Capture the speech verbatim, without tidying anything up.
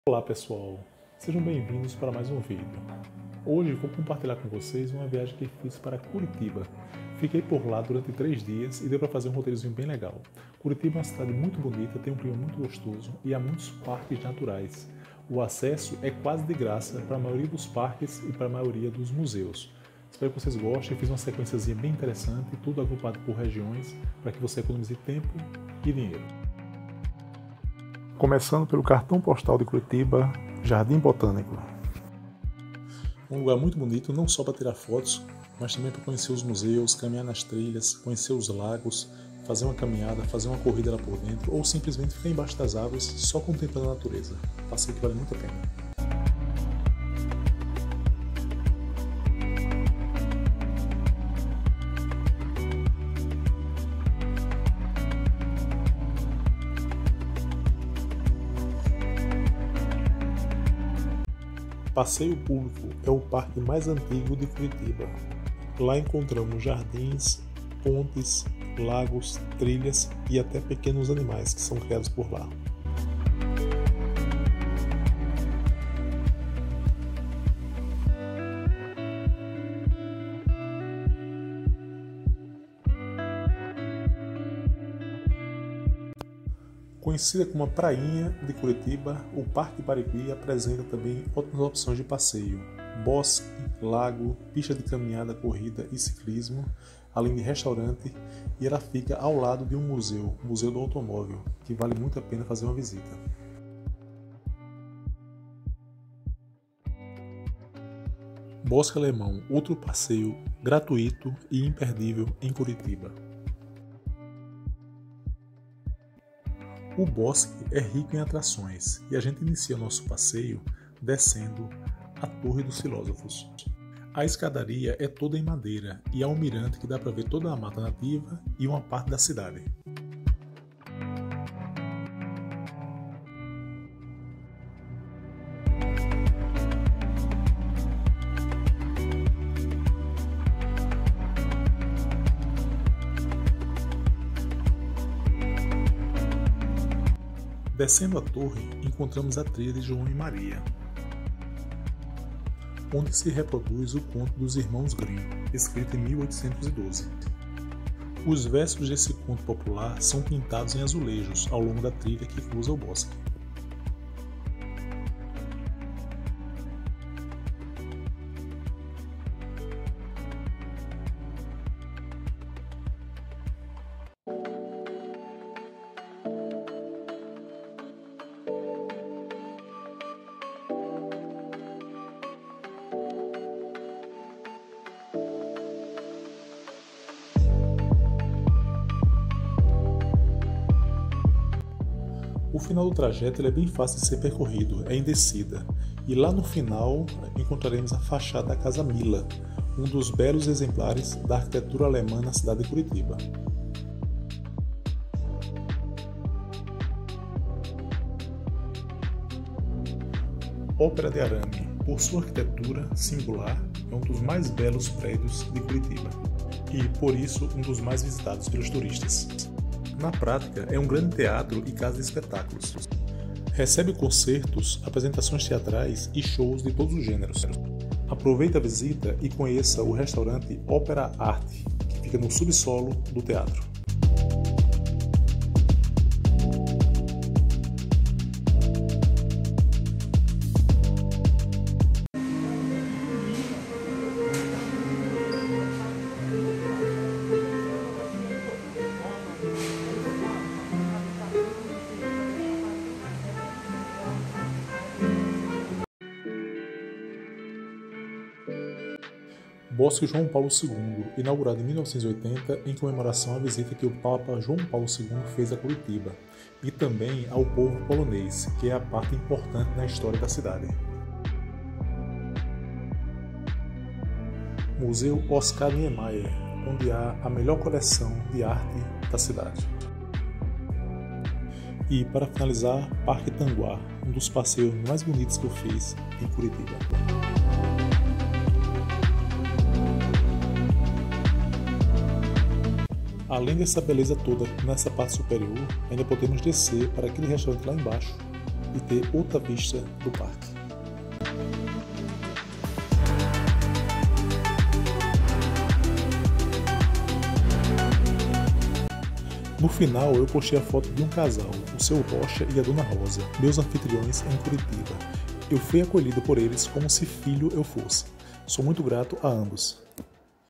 Olá pessoal, sejam bem-vindos para mais um vídeo. Hoje vou compartilhar com vocês uma viagem que fiz para Curitiba. Fiquei por lá durante três dias e deu para fazer um roteirozinho bem legal. Curitiba é uma cidade muito bonita, tem um clima muito gostoso e há muitos parques naturais. O acesso é quase de graça para a maioria dos parques e para a maioria dos museus. Espero que vocês gostem, fiz uma sequenciazinha bem interessante, tudo agrupado por regiões, para que você economize tempo e dinheiro. Começando pelo cartão postal de Curitiba, Jardim Botânico. Um lugar muito bonito, não só para tirar fotos, mas também para conhecer os museus, caminhar nas trilhas, conhecer os lagos, fazer uma caminhada, fazer uma corrida lá por dentro, ou simplesmente ficar embaixo das árvores só contemplando a natureza. Passeio que vale muito a pena. Passeio Público é o parque mais antigo de Curitiba. Lá encontramos jardins, pontes, lagos, trilhas e até pequenos animais que são criados por lá. Conhecida como a Prainha de Curitiba, o Parque Pariquí apresenta também ótimas opções de passeio: bosque, lago, pista de caminhada, corrida e ciclismo, além de restaurante, e ela fica ao lado de um museu, o Museu do Automóvel, que vale muito a pena fazer uma visita. Bosque Alemão, outro passeio gratuito e imperdível em Curitiba. O bosque é rico em atrações e a gente inicia nosso passeio descendo a Torre dos Filósofos. A escadaria é toda em madeira e há um mirante que dá para ver toda a mata nativa e uma parte da cidade. Descendo a torre, encontramos a trilha de João e Maria, onde se reproduz o conto dos Irmãos Grimm, escrito em mil oitocentos e doze. Os versos desse conto popular são pintados em azulejos ao longo da trilha que cruza o bosque. O final do trajeto ele é bem fácil de ser percorrido, é em descida, e lá no final encontraremos a fachada da Casa Mila, um dos belos exemplares da arquitetura alemã na cidade de Curitiba. Ópera de Arame, por sua arquitetura singular, é um dos mais belos prédios de Curitiba, e por isso um dos mais visitados pelos turistas. Na prática, é um grande teatro e casa de espetáculos. Recebe concertos, apresentações teatrais e shows de todos os gêneros. Aproveite a visita e conheça o restaurante Ópera Arte, que fica no subsolo do teatro. Bosque João Paulo segundo, inaugurado em mil novecentos e oitenta em comemoração à visita que o Papa João Paulo segundo fez a Curitiba, e também ao povo polonês, que é a parte importante na história da cidade. Museu Oscar Niemeyer, onde há a melhor coleção de arte da cidade. E, para finalizar, Parque Tanguá, um dos passeios mais bonitos que eu fiz em Curitiba. Além dessa beleza toda nessa parte superior, ainda podemos descer para aquele restaurante lá embaixo, e ter outra vista do parque. No final, eu postei a foto de um casal, o seu Rocha e a Dona Rosa, meus anfitriões em Curitiba. Eu fui acolhido por eles como se filho eu fosse. Sou muito grato a ambos.